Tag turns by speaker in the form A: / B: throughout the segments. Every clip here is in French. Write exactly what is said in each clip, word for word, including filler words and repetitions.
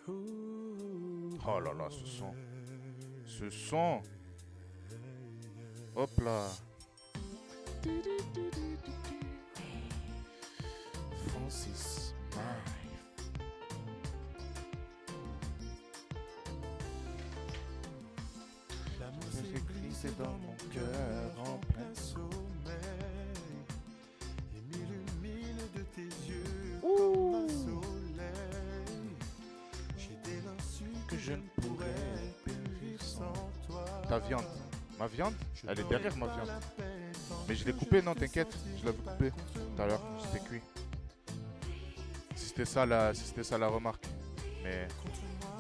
A: Oh là là, ce son. Ce son. Hop là. Francis Mike.
B: L'amour
A: s'est
B: s'est
A: glissé
B: glissé
A: dans
B: dans
A: mon
B: mon
A: cœur
B: cœur
A: en
B: en plein sommeil et m'illumine de tes yeux comme un soleil. J'ai dès lors su que je ne pourrais plus vivre sans toi.
A: Ta viande. Ma viande,
B: Je
A: elle est
B: n'aurais
A: derrière ma
B: pas
A: viande.
B: la peine tant
A: Mais je l'ai
B: que
A: coupée, non,
B: te
A: t'inquiète. Je l'avais
B: sentirai
A: coupée
B: contre
A: tout à l'heure.
B: moi.
A: C'était cuit. Si c'était ça la, si c'était ça la remarque. Mais
B: Contre moi.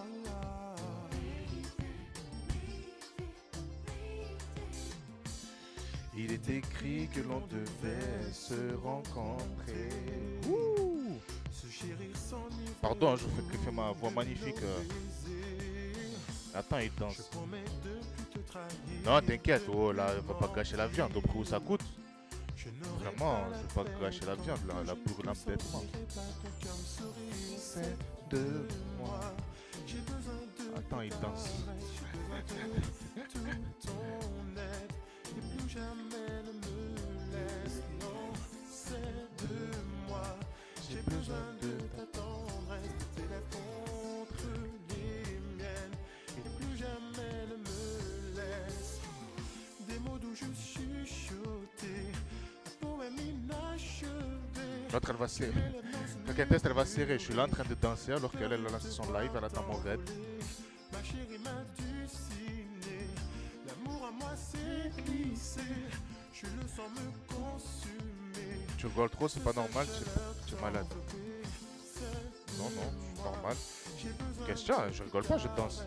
A: il est écrit que l'on devait se rencontrer. Ouh.
B: Se chérir sans niveau.
A: Pardon, je fais que faire ma voix magnifique. euh. Attends, il
B: Je
A: danse.
B: promets de plus te trahir.
A: Non, t'inquiète. Oh là, va pas gâcher la viande. Au prix où ça coûte.
B: Je n'aurai
A: Vraiment,
B: pas
A: je
B: la
A: vais pas
B: peine
A: gâcher la viande. La, la bourre l'âme d'être moi.
B: sentirai pas ton cœur me sourire.
A: C'est de moi.
B: J'ai besoin de
A: Attends, il danse.
B: j'ai besoin de tout ton aide. Et plus jamais ne me laisse. Non, c'est de moi. J'ai besoin de ta tendresse, de tes lèvres contre les miennes. Et plus jamais ne me laisse. Des mots doux juste chuchotés, un poème inachevé.
A: L'autre, elle va serrer. T'inquiète, elle va serrer. Je suis là en train de danser alors qu'elle elle a lancé son live. Elle attend mon raid.
B: Ma chérie m'a dulciné, l'amour à moi s'est glissé, je le sens me consumer.
A: Tu rigoles trop, c'est pas normal. Tu es malade. Non, non, c'est normal. Question, je rigole pas, je danse.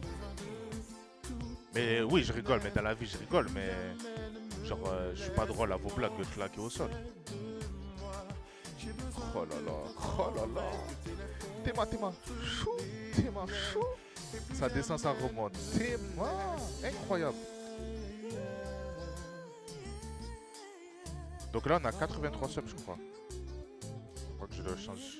A: Mais oui, je rigole, mais dans la vie, je rigole, mais genre, euh, je suis pas drôle à vos blagues de claquer au sol. Oh là là, oh là là. Théma, Théma, chou, Théma, chou. Ça descend, ça remonte. Théma, incroyable. Donc là, on a quatre-vingt-trois subs, je crois. Je crois que je le change.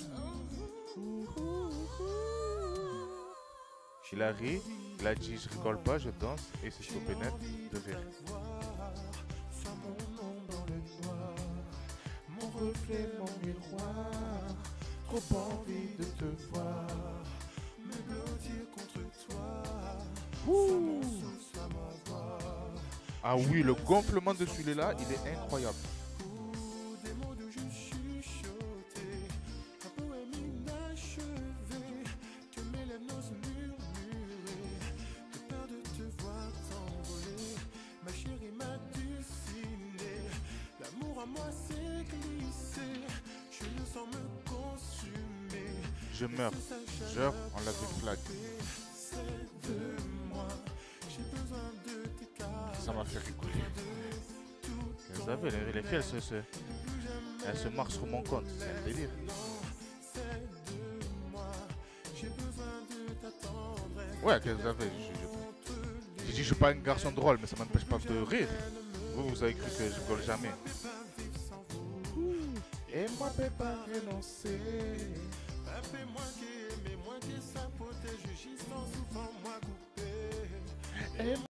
A: Il a ri, il a dit je rigole pas, je danse et c'est stoppé net de rire.
B: Sois mon ombre dans le noir,
A: Mon reflet, mon miroir, trop envie de te voir.
B: me blottir contre toi.
A: Ouh.
B: Sois mon souffle, sois ma voix.
A: Ah oui, le gonflement de celui-là, il est incroyable.
B: Ou des mots de juste chuchotés, un poème inachevé, que mes lèvres n'osent murmurer, de peur de te voir t'envoler. Ma chérie m'a dulciné, l'amour à moi s'est glissé, je le sens me consumer.
A: Je meurs. Genre, on l'a fait flag.
B: C'est de moi, j'ai besoin de tes caresses.
A: Ça m'a fait rigoler. Vous savez, les, les filles, elles se, se, elles se marchent sur mon compte. C'est un délire. Ouais, qu'est-ce que vous avez je, je, J'ai dit, je suis pas un garçon drôle, mais ça m'empêche pas de rire. Vous, vous avez cru que je rigole jamais. Et moi, je peux pas renoncer.
B: Appelez-moi qui aimez, moi qui sapote, je gis sans souvent moi coupé.